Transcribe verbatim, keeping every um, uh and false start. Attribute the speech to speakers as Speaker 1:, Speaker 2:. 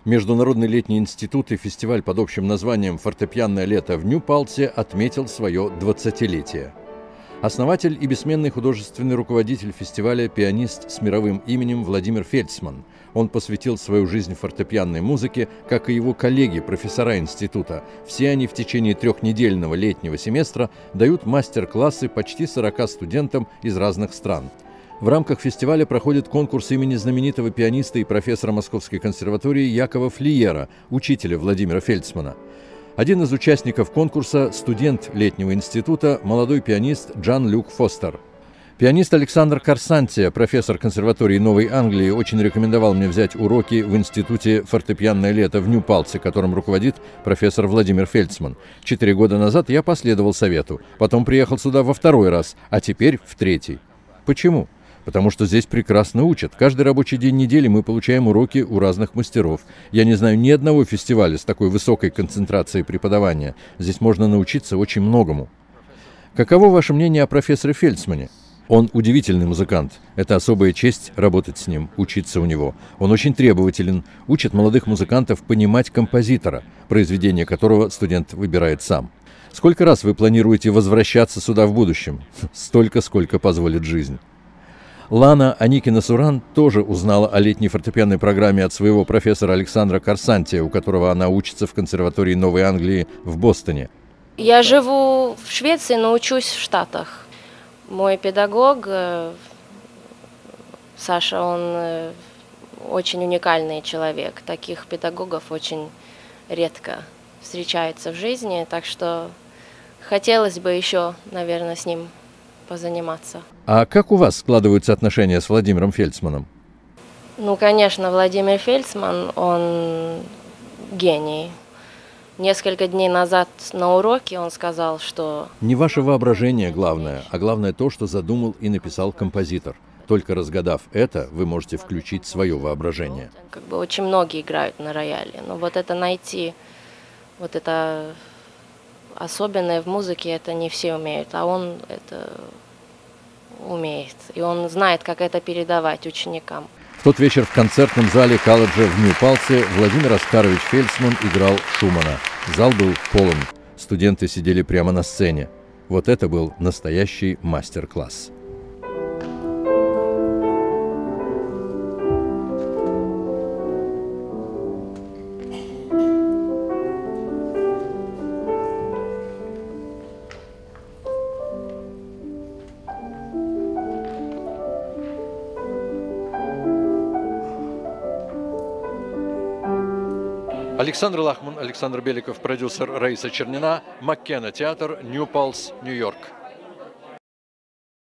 Speaker 1: Международный летний институт и фестиваль под общим названием «Фортепианное лето» в Нью-Палсе отметил свое двадцатилетие. Основатель и бессменный художественный руководитель фестиваля, пианист с мировым именем Владимир Фельдсман. Он посвятил свою жизнь фортепианной музыке, как и его коллеги, профессора института. Все они в течение трехнедельного летнего семестра дают мастер-классы почти сорока студентам из разных стран. В рамках фестиваля проходит конкурс имени знаменитого пианиста и профессора Московской консерватории Якова Флиера, учителя Владимира Фельдсмана. Один из участников конкурса – студент летнего института, молодой пианист Джан-Люк Фостер. Пианист Александр Корсантия, профессор консерватории Новой Англии, очень рекомендовал мне взять уроки в институте «Фортепианное лето» в Нью-Палсе, которым руководит профессор Владимир Фельдсман. Четыре года назад я последовал совету, потом приехал сюда во второй раз, а теперь в третий. Почему? Потому что здесь прекрасно учат. Каждый рабочий день недели мы получаем уроки у разных мастеров. Я не знаю ни одного фестиваля с такой высокой концентрацией преподавания. Здесь можно научиться очень многому. Каково ваше мнение о профессоре Фельдсмане? Он удивительный музыкант. Это особая честь работать с ним, учиться у него. Он очень требователен, учит молодых музыкантов понимать композитора, произведение которого студент выбирает сам. Сколько раз вы планируете возвращаться сюда в будущем? Столько, сколько позволит жизнь. Лана Аникина-Суран тоже узнала о летней фортепианной программе от своего профессора Александра Корсантия, у которого она учится в консерватории Новой Англии в Бостоне.
Speaker 2: Я живу в Швеции, но учусь в Штатах. Мой педагог Саша, он очень уникальный человек. Таких педагогов очень редко встречается в жизни, так что хотелось бы еще, наверное, с ним позаниматься.
Speaker 1: А как у вас складываются отношения с Владимиром Фельдсманом?
Speaker 2: Ну, конечно, Владимир Фельдсман, он гений. Несколько дней назад на уроке он сказал, что...
Speaker 1: Не ваше воображение главное, а главное то, что задумал и написал композитор. Только разгадав это, вы можете включить свое воображение.
Speaker 2: Как бы очень многие играют на рояле, но вот это найти, вот это особенное в музыке, это не все умеют, а он это умеет. И он знает, как это передавать ученикам.
Speaker 1: В тот вечер в концертном зале колледжа в Нью-Палсе Владимир Оскарович Фельдсман играл Шумана. Зал был полон. Студенты сидели прямо на сцене. Вот это был настоящий мастер-класс. Александр Лахман, Александр Беликов, продюсер Раиса Чернина, Маккена театр, Нью-Палс, Нью-Йорк.